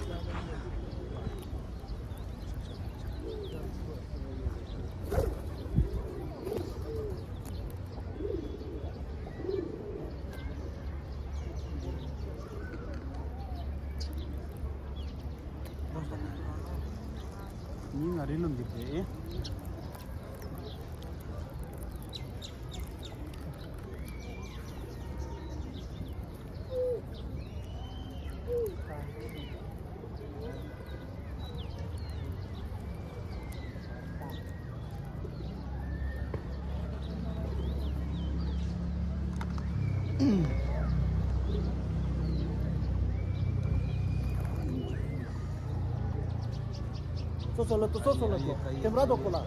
Ini ngari lum dikit. Solo tu, sembrado cola.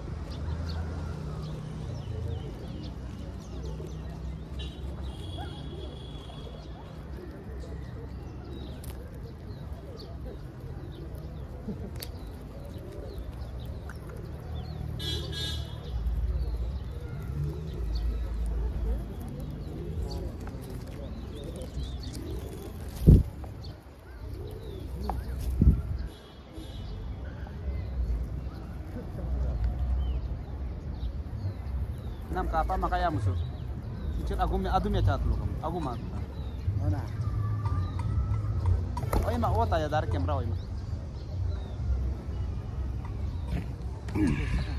Nam kapa makaya musuh. Cicit agumnya cat lu kamu. Agum mah. Mana? Oh ini mah ya dari kamera oh ini.